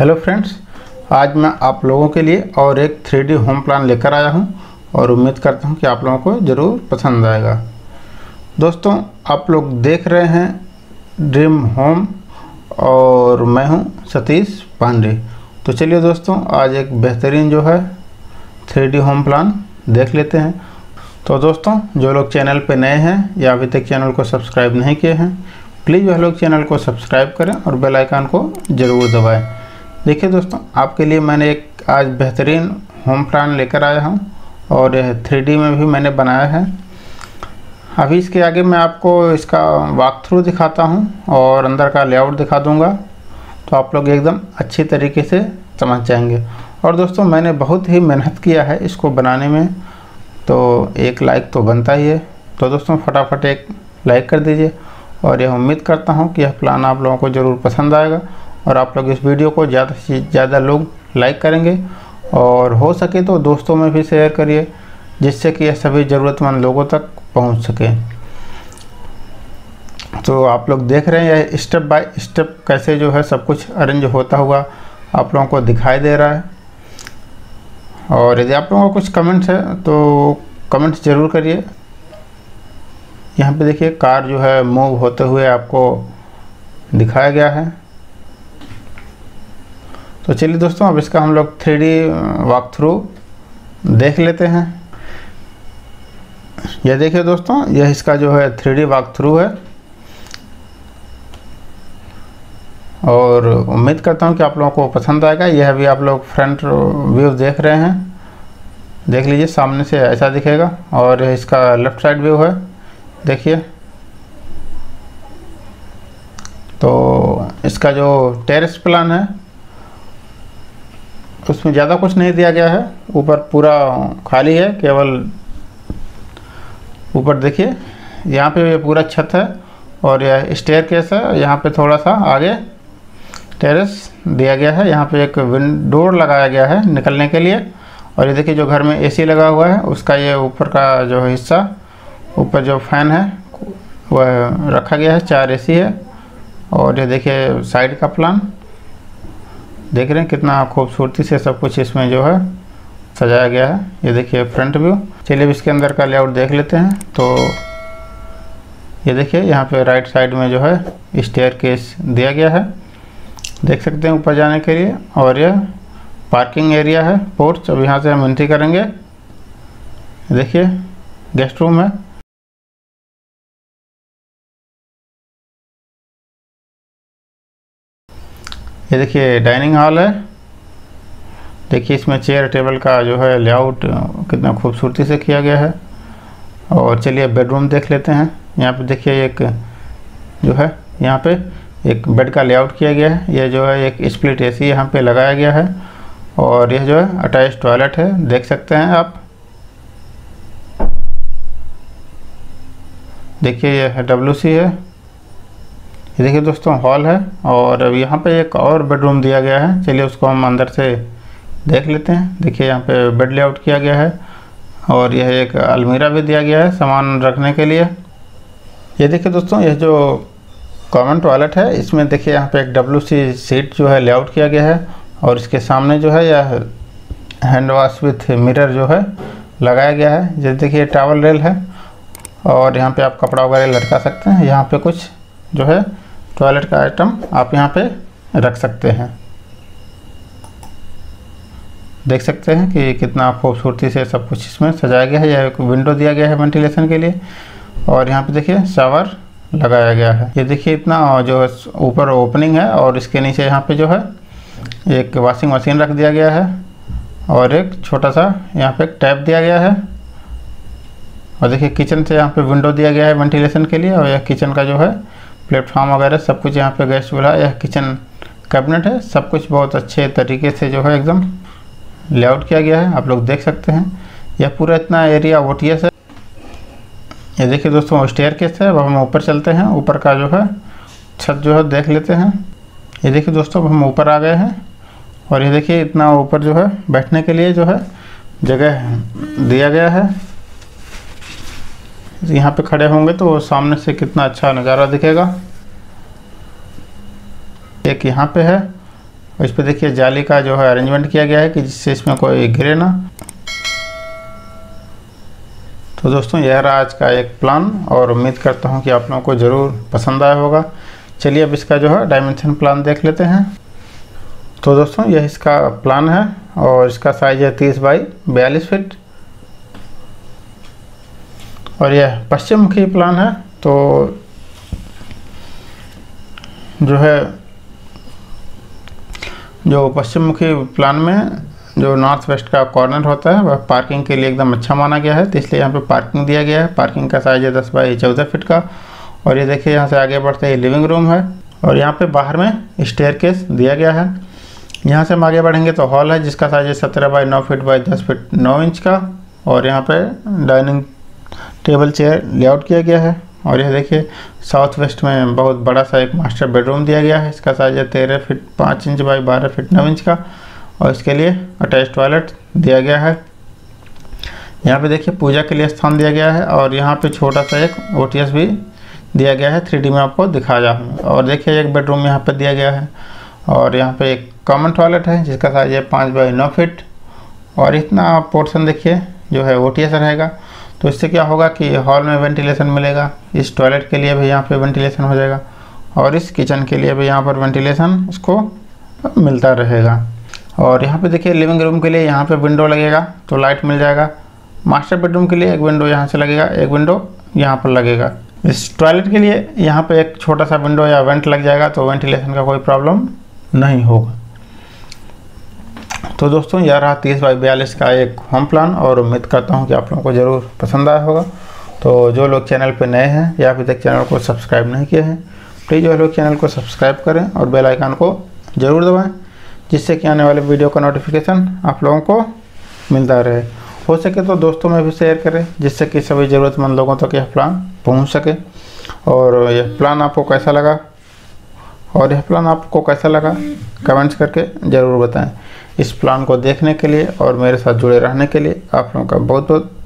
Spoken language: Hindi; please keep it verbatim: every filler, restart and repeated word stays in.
हेलो फ्रेंड्स, आज मैं आप लोगों के लिए और एक थ्री डी होम प्लान लेकर आया हूं और उम्मीद करता हूं कि आप लोगों को ज़रूर पसंद आएगा। दोस्तों, आप लोग देख रहे हैं ड्रीम होम और मैं हूं सतीश पांडे। तो चलिए दोस्तों, आज एक बेहतरीन जो है थ्री डी होम प्लान देख लेते हैं। तो दोस्तों, जो लोग चैनल पे नए हैं या अभी तक चैनल को सब्सक्राइब नहीं किए हैं, प्लीज़ वह लोग चैनल को सब्सक्राइब करें और बेल आइकन को ज़रूर दबाएं। देखिए दोस्तों, आपके लिए मैंने एक आज बेहतरीन होम प्लान लेकर आया हूं और यह थ्री डी में भी मैंने बनाया है। अभी इसके आगे मैं आपको इसका वॉक थ्रू दिखाता हूं और अंदर का लेआउट दिखा दूंगा, तो आप लोग एकदम अच्छी तरीके से समझ जाएंगे। और दोस्तों, मैंने बहुत ही मेहनत किया है इसको बनाने में, तो एक लाइक तो बनता ही है। तो दोस्तों, फटाफट एक लाइक कर दीजिए और यह उम्मीद करता हूं कि यह प्लान आप लोगों को ज़रूर पसंद आएगा और आप लोग इस वीडियो को ज़्यादा से ज़्यादा लोग लाइक करेंगे और हो सके तो दोस्तों में भी शेयर करिए, जिससे कि यह सभी ज़रूरतमंद लोगों तक पहुंच सके। तो आप लोग देख रहे हैं यह स्टेप बाय स्टेप कैसे जो है सब कुछ अरेंज होता हुआ आप लोगों को दिखाई दे रहा है। और यदि आप लोगों को कुछ कमेंट्स है तो कमेंट्स ज़रूर करिए। यहाँ पे देखिए कार जो है मूव होते हुए आपको दिखाया गया है। तो चलिए दोस्तों, अब इसका हम लोग थ्री डी वॉक थ्रू देख लेते हैं। यह देखिए दोस्तों, यह इसका जो है थ्री डी वॉक थ्रू है और उम्मीद करता हूं कि आप लोगों को पसंद आएगा। यह भी आप लोग फ्रंट व्यू देख रहे हैं, देख लीजिए, सामने से ऐसा दिखेगा। और इसका लेफ्ट साइड व्यू है, देखिए। तो इसका जो टेरेस प्लान है उसमें ज़्यादा कुछ नहीं दिया गया है, ऊपर पूरा खाली है, केवल ऊपर देखिए यहाँ पे ये पूरा छत है और यह स्टेयरकेस है। यहाँ पे थोड़ा सा आगे टेरेस दिया गया है, यहाँ पे एक विंडो लगाया गया है निकलने के लिए। और ये देखिए जो घर में एसी लगा हुआ है उसका ये ऊपर का जो हिस्सा, ऊपर जो फैन है वह रखा गया है, चार एसी है। और ये देखिए साइड का प्लान, देख रहे हैं कितना खूबसूरती से सब कुछ इसमें जो है सजाया गया है। ये देखिए फ्रंट व्यू। चलिए अब इसके अंदर का लेआउट देख लेते हैं। तो ये देखिए यहाँ पे राइट साइड में जो है स्टेयरकेस दिया गया है, देख सकते हैं ऊपर जाने के लिए। और यह पार्किंग एरिया है, पोर्च। अब यहाँ से हम एंट्री करेंगे। देखिए गेस्ट रूम है। ये देखिए डाइनिंग हॉल है। देखिए इसमें चेयर टेबल का जो है लेआउट कितना खूबसूरती से किया गया है। और चलिए बेडरूम देख लेते हैं। यहाँ पे देखिए एक जो है यहाँ पे एक बेड का लेआउट किया गया है। यह जो है एक स्प्लिट एसी यहाँ पे लगाया गया है और यह जो है अटैच टॉयलेट है, देख सकते हैं आप। देखिए यह डब्ल्यू सी है। ये देखिए दोस्तों हॉल है और अब यहाँ पे एक और बेडरूम दिया गया है। चलिए उसको हम अंदर से देख लेते हैं। देखिए यहाँ पे बेड लेआउट किया गया है और यह एक अलमीरा भी दिया गया है सामान रखने के लिए। ये देखिए दोस्तों, यह जो कॉमन टॉयलेट है इसमें देखिए यहाँ पे एक डब्ल्यू सी सीट जो है लेआउट किया गया है और इसके सामने जो है यह हैंड वॉश विथ मिरर जो है लगाया गया है। जैसे देखिए टॉवल रेल है और यहाँ पे आप कपड़ा वगैरह लटका सकते हैं। यहाँ पे कुछ जो है टॉयलेट का आइटम आप यहाँ पे रख सकते हैं। देख सकते हैं कि कितना खूबसूरती से सब कुछ इसमें सजाया गया है। यह एक विंडो दिया गया है वेंटिलेशन के लिए और यहाँ पे देखिए शावर लगाया गया है। ये देखिए इतना जो है ऊपर ओपनिंग है और इसके नीचे यहाँ पे जो है एक वॉशिंग मशीन रख दिया गया है और एक छोटा सा यहाँ पे एक टैप दिया गया है। और देखिए किचन से यहाँ पे विंडो दिया गया है वेंटिलेशन के लिए। और यह किचन का जो है प्लेटफॉर्म वगैरह सब कुछ यहाँ पे गैस चूल्हा, यह किचन कैबिनेट है, सब कुछ बहुत अच्छे तरीके से जो है एकदम लेआउट किया गया है। आप लोग देख सकते हैं यह पूरा इतना एरिया ओटीएस है। ये देखिए दोस्तों स्टेयरकेस है। अब हम ऊपर चलते हैं, ऊपर का जो है छत जो है देख लेते हैं। ये देखिए दोस्तों हम ऊपर आ गए हैं और ये देखिए इतना ऊपर जो है बैठने के लिए जो है जगह दिया गया है। यहाँ पे खड़े होंगे तो सामने से कितना अच्छा नज़ारा दिखेगा। एक यहाँ पे है और इस पर देखिए जाली का जो है अरेंजमेंट किया गया है कि जिससे इसमें कोई गिरे ना। तो दोस्तों यह रहा आज का एक प्लान और उम्मीद करता हूँ कि आप लोगों को ज़रूर पसंद आया होगा। चलिए अब इसका जो है डायमेंशन प्लान देख लेते हैं। तो दोस्तों यह इसका प्लान है और इसका साइज है तीस बाई बयालीस फीट और यह पश्चिम मुखी प्लान है। तो जो है जो पश्चिम मुखी प्लान में जो नॉर्थ वेस्ट का कॉर्नर होता है वह पार्किंग के लिए एकदम अच्छा माना गया है, तो इसलिए यहाँ पे पार्किंग दिया गया है। पार्किंग का साइज है दस बाई चौदह फीट का और ये देखिए यहाँ से आगे बढ़ते ही लिविंग रूम है और यहाँ पे बाहर में स्टेयरकेस दिया गया है। यहाँ से हम आगे बढ़ेंगे तो हॉल है जिसका साइज है सत्रह बाई नौ फीट बाई दस फीट नौ इंच का और यहाँ पे डाइनिंग टेबल चेयर लेआउट किया गया है। और यह देखिए साउथ वेस्ट में बहुत बड़ा सा एक मास्टर बेडरूम दिया गया है, इसका साइज है तेरह फीट पाँच इंच बाई बारह फीट नौ इंच का और इसके लिए अटैच टॉयलेट दिया गया है। यहाँ पे देखिए पूजा के लिए स्थान दिया गया है और यहाँ पे छोटा सा एक ओ टी एस भी दिया गया है, थ्री डी में आपको दिखाया हूँ। और देखिए एक बेडरूम यहाँ पे दिया गया है और यहाँ पे एक कॉमन टॉयलेट है जिसका साइज है पाँच बाई नौ फीट और इतना पोर्शन देखिए जो है ओ टी एस रहेगा। तो इससे क्या होगा कि हॉल में वेंटिलेशन मिलेगा, इस टॉयलेट के लिए भी यहाँ पे वेंटिलेशन हो जाएगा और इस किचन के लिए भी यहाँ पर वेंटिलेशन इसको मिलता रहेगा। और यहाँ पे देखिए लिविंग रूम के लिए यहाँ पे विंडो लगेगा तो लाइट मिल जाएगा। मास्टर बेडरूम के लिए एक विंडो यहाँ से लगेगा, एक विंडो यहाँ पर लगेगा। इस टॉयलेट के लिए यहाँ पे एक छोटा सा विंडो या वेंट लग जाएगा तो वेंटिलेशन का कोई प्रॉब्लम नहीं होगा। तो दोस्तों यह रहा तीस बाई बयालीस का एक होम प्लान और उम्मीद करता हूँ कि आप लोगों को ज़रूर पसंद आया होगा। तो जो लोग चैनल पर नए हैं या अभी तक चैनल को सब्सक्राइब नहीं किए हैं प्लीज़ वो लोग चैनल को सब्सक्राइब करें और बेल आइकन को ज़रूर दबाएं जिससे कि आने वाले वीडियो का नोटिफिकेशन आप लोगों को मिलता रहे। हो सके तो दोस्तों में भी शेयर करें जिससे कि सभी ज़रूरतमंद लोगों तक यह प्लान पहुंच सके। और यह प्लान आपको कैसा लगा और यह प्लान आपको कैसा लगा कमेंट्स करके ज़रूर बताएं। इस प्लान को देखने के लिए और मेरे साथ जुड़े रहने के लिए आप लोगों का बहुत बहुत